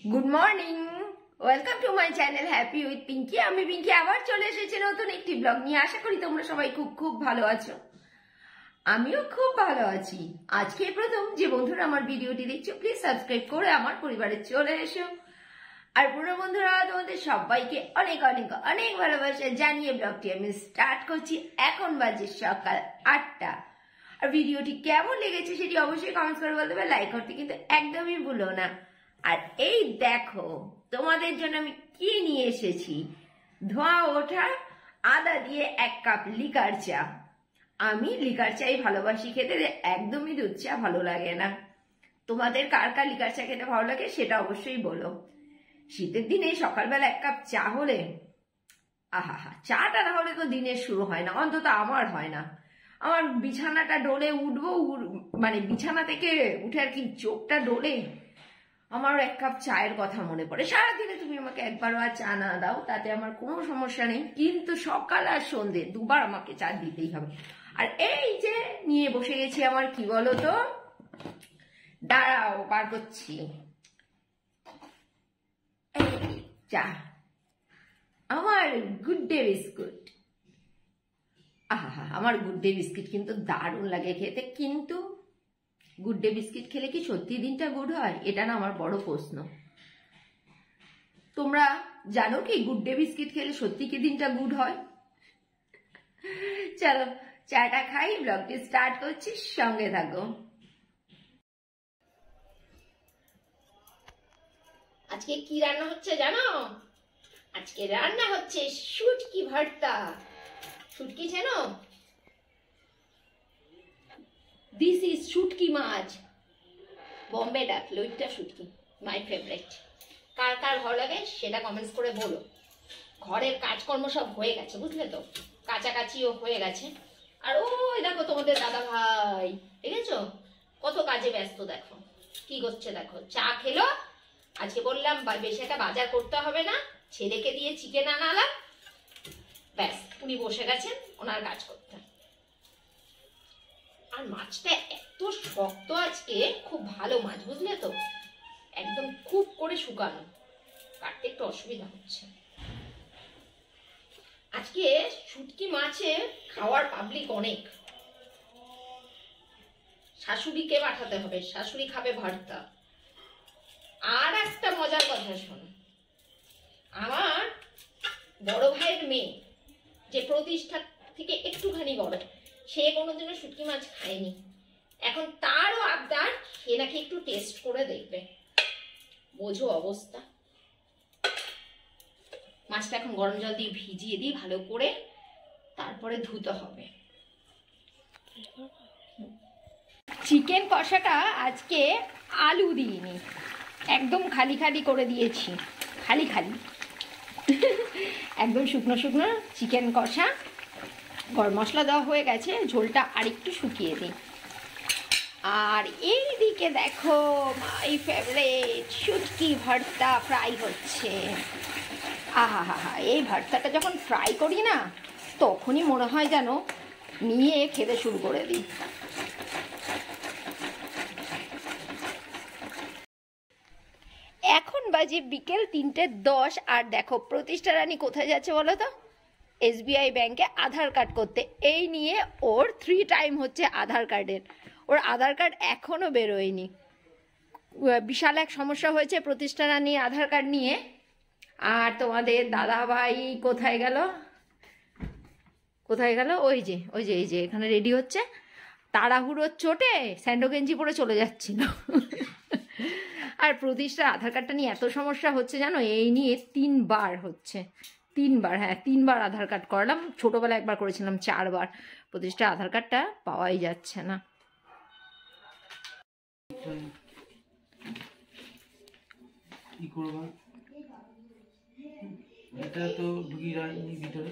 Good morning, welcome to my channel happy with Pinky. আমি পিঙ্কি আবার চলে এসেছি নতুন একটি ব্লগ নিয়ে। আশা করি তোমরা সবাই খুব খুব ভালো আছো। আমিও খুব ভালো আছি। আজকে প্রথম যে বন্ধুরা আমার ভিডিওটি দেখছো, প্লিজ সাবস্ক্রাইব করে আমার পরিবারে চলে এসো। আর পুরো বন্ধুরা, তোমাদের সবাইকে অনেক অনেক অনেক ভালোবাসা জানিয়ে ব্লগটি আমি স্টার্ট করছি। এখন বাজে সকাল 8টা। আর ভিডিওটি কেমন লেগেছে সেটি অবশ্যই কমেন্টস করে বলতে হবে, লাইক করতে কিন্তু একদমই ভুলো না। আর এই দেখো তোমাদের জন্য আমি কি নিয়ে এসেছি, ধোঁয়া ওঠা আদা দিয়ে 1 কাপ লিকার চা। আমি লিকার চাই ভালোবাসি খেতে, একদমই দুধ চা ভালো লাগে না। তোমাদের কার কার লিকার চা খেতে ভালো লাগে সেটা অবশ্যই বলো। শীতের দিনে সকালবেলা 1 কাপ চা হলে আহা, চাটা না হলে তো দিনের শুরু হয় না, অন্তত আমার হয় না। আমার বিছানাটা ডোলে উঠবো, মানে বিছানা থেকে উঠে আর কি চোখটা ডোলে আমার 1 কাপ চায়ের কথা মনে পড়ে। সারাদিনে তুমি আমাকে একবারও আর চা না দাও তাতে আমার কোনো সমস্যা নেই, কিন্তু সকাল আর সন্ধ্যে দুবার আমাকে চা দিতেই হবে। আর এই যে নিয়ে বসে গেছি আমার, কি বলো তো, দাঁড়াও বার করছি, চা, আমার গুড ডে বিস্কুট। আহা, আমার গুড ডে বিস্কিট কিন্তু দারুণ লাগে খেতে। কিন্তু গুড ডে বিস্কিট খেলে কি সত্যি দিনটা গুড হয়? এটা না আমার বড় প্রশ্ন। তোমরা জানো কি গুড ডে বিস্কিট খেলে সত্যি কি দিনটা গুড হয়? চলো চাটা খাই, ব্লগটি স্টার্ট করছি, সঙ্গে থাকো। আজকে কি রান্না হচ্ছে জানো? আজকে রান্না হচ্ছে শুটকি ভর্তা। শুটকি জানো? দিস ইজ শুটকি মাছ, বম্বে ডাক, লইট্টা শুটকি, মাই ফেভারিট। কার কার ভালো লাগে সেটা কমেন্টস করে বলো। ঘরের কাজকর্ম সব হয়ে গেছে, বুঝলে তো, কাছাকাছিও হয়ে গেছে। আর ওই দেখো তোমাদের দাদা ভাই, দেখেছো কত কাজে ব্যস্ত, দেখো কি করছে, দেখো চা খেলো। আজকে বললাম বেশি একটা বাজার করতে হবে না, ছেলেকে দিয়ে চিকেন আনালাম, ব্যাস উনি বসে গেছেন ওনার কাজ করতে। আর মাছটা এত শক্ত আজকে, খুব ভালো মাছ, বুঝলে তো, একদম খুব করে শুকানো, কাটতে একটু অসুবিধা হচ্ছে। আজকে শুটকি মাছে খাওয়ার পাবলিক অনেক। শাশুড়িকে পাঠাতে হবে, শাশুড়ি খাবে ভর্তা। আর একটা মজার কথা শোনো, আমার বড় ভাইয়ের মেয়ে যে প্রতিষ্ঠা থেকে একটুখানি বড়, সে কোনোদিনও শুটকি মাছ খায়নি। এখন তারও আবদার, সে নাকি একটু টেস্ট করে দেখবে। বোঝো অবস্থা। মাছটা এখন গরম জল দিয়ে ভিজিয়ে দিই ভালো করে, তারপরে ধুতে হবে। চিকেন কষাটা আজকে আলু দিইনি, একদম খালি খালি করে দিয়েছি, খালি খালি একদম শুকনো শুকনো চিকেন কষা। গরম মশলা দেওয়া হয়ে গেছে, ঝোলটা আরেকটু শুকিয়ে দিই। আর এইদিকে দেখো মাই ফেভারিট শুটকি ভর্তা ফ্রাই হচ্ছে। আহা, এই ভর্তাটা যখন ফ্রাই করি না, তখনই মনে হয় যেন নিয়ে খেতে শুরু করে দিই। এখন বাজে বিকেল 3:10। আর দেখো প্রতিষ্ঠা রানী কোথায় যাচ্ছে বলো তো? SBI ব্যাংকে আধার কার্ড করতে। এই নিয়ে ওর 3 টাইম হচ্ছে আধার কার্ডের। ওর আধার কার্ড এখনো বেরোয়নি। বিশাল এক সমস্যা হয়েছে প্রতিষ্ঠা রানী আধার কার্ড নিয়ে। আর তোমাদের দাদা ভাই কোথায় গেল? ওই যে এখানে রেডি হচ্ছে। তাড়াহুড়োর চোটে স্যান্ডো গেঞ্জি পরে চলে যাচ্ছিল। আর প্রতিষ্ঠার আধার কার্ডটা নিয়ে এত সমস্যা হচ্ছে জানো, এই নিয়ে 3 বার হচ্ছে। 3 বার, হ্যাঁ 3 বার আধার কার্ড করালাম। ছোটবেলায় একবার করেছিলাম 4 বার। প্রতিষ্ঠা আধার কার্ডটা পাওয়াই যাচ্ছে না। কি করব, এটা তো ঢুকি যায়নি ভিতরে।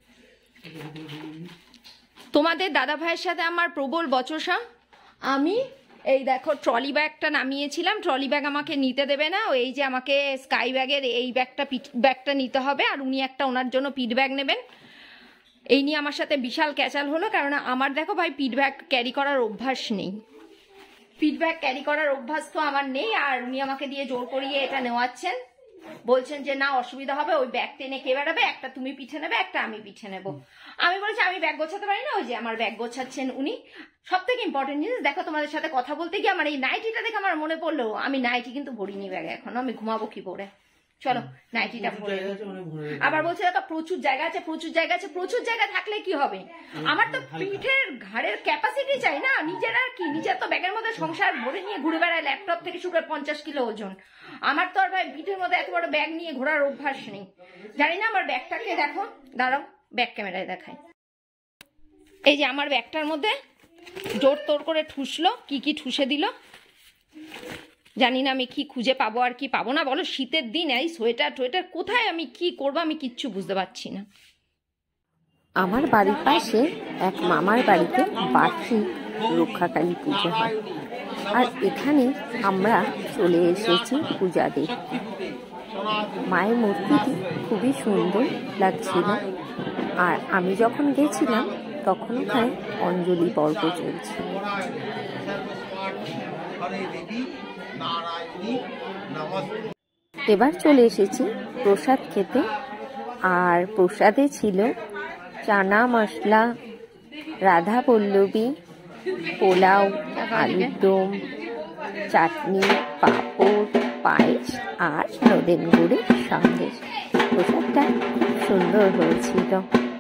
তোমাদের দাদা ভাইয়ের সাথে আমার প্রবল বচসা। আমি এই দেখো ট্রলি ব্যাগটা নামিয়েছিলাম, ট্রলি ব্যাগ আমাকে নিতে দেবে না। এই যে আমাকে স্কাই ব্যাগের এই ব্যাগটা নিতে হবে, আর উনি একটা ওনার জন্য পিট ব্যাগ নেবেন। এই নিয়ে আমার সাথে বিশাল ক্যাচাল হলো, কারণ আমার দেখো ভাই পিট ব্যাগ ক্যারি করার অভ্যাস নেই। ফিডব্যাক ক্যারি করার অভ্যাস তো আমার নেই, আর উনি আমাকে দিয়ে জোর করিয়ে এটা নেওয়াচ্ছেন, বলছেন যে না অসুবিধা হবে, ওই ব্যাগ টেনে কে বেড়াবে, একটা তুমি পিঠে নেবে, একটা আমি পিঠে নেবো। আমি বলেছি আমি ব্যাগ গোছাতে পারি না, ওই যে আমার ব্যাগ গোছাচ্ছেন উনি। সব থেকে ইম্পর্টেন্ট জিনিস দেখো, তোমাদের সাথে কথা বলতে গিয়ে আমার এই নাইটিটা দেখে আমার মনে পড়লো, আমি নাইটি কিন্তু ভরিনি ব্যাগে এখনো, আমি ঘুমাবো কি পরে। চলো নাইটিটা ভরে। আবার বলছে দেখো প্রচুর জায়গা আছে, প্রচুর জায়গা আছে, প্রচুর জায়গা থাকলে কি হবে, আমার তো পিঠের ঘাড়ের ক্যাপাসিটি চাই না, নিজের আর কি, নিজের তো ব্যাগের মধ্যে সংসার ভরে নিয়ে ঘুরে বেড়ায়, ল্যাপটপ থেকে শুরু করে 50 কিলো ওজন। আমার তো আর ভাই পিঠের মধ্যে এত বড় ব্যাগ নিয়ে ঘোরার অভ্যাস নেই। জানি না আমার ব্যাগটাকে দেখো, দাঁড়াও ব্যাগ ক্যামেরায় দেখাই। এই যে আমার ব্যাগটার মধ্যে জোর তোর করে ঠুসলো, কি কি ঠুসে দিল জানি না, আমি কি খুঁজে পাবো আর কি পাবো না বলো। শীতের দিন এই সোয়েটার টোয়েটার কোথায় আমি কি করবো আমি কিচ্ছু বুঝতে পারছি না। আমার বাড়ির পাশে এক মামার বাড়িতে বার্ষিক রক্ষাকালী পুজো হয়, আর এখানে আমরা চলে এসেছি পূজা দেখতে। মায়ের মূর্তিটি খুবই সুন্দর লাগছিল, আর আমি যখন গেছিলাম তখন ওখানে অঞ্জলি পর্ব চলছে। এবার চলে এসেছি প্রসাদ খেতে, আর প্রসাদে ছিল চানা মশলা, রাধা পল্লবী, পোলাও, আলুর দম, চাটনি, পাঁপড়, পায়েস আর নলেন গুড়ের সন্দেশ। প্রসাদটা খুব সুন্দর হয়েছিল।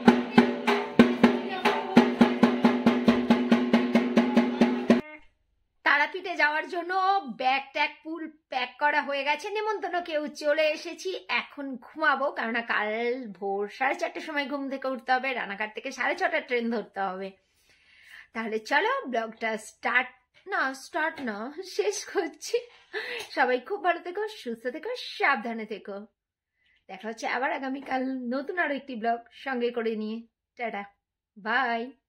তারাপীঠে যাওয়ার জন্য ব্যাগ ট্যাগ ফুল প্যাক করা হয়ে গেছে, নেমন্তন্ন কেউ চলে এসেছি, এখন ঘুমাবো, কারণ কাল ভোর 4:30টার সময় ঘুম থেকে উঠতে হবে, রানাঘাট থেকে 6:30টার ট্রেন ধরতে হবে। তাহলে চলো ব্লগটা স্টার্ট না শেষ করছি। সবাই খুব ভালো থেকো, সুস্থ থেকো, সাবধানে থেকো। দেখা হচ্ছে আবার আগামীকাল নতুন আরো একটি ব্লগ সঙ্গে করে নিয়ে। টাটা, বাই।